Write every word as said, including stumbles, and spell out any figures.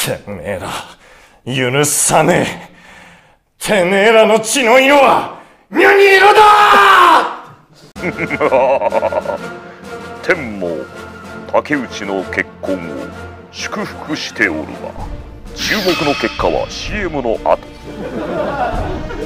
てめえら、許さねえ。てめえらの血の色は何色だ。 天も竹内の結婚を祝福しておるが、注目の結果は シーエム の後。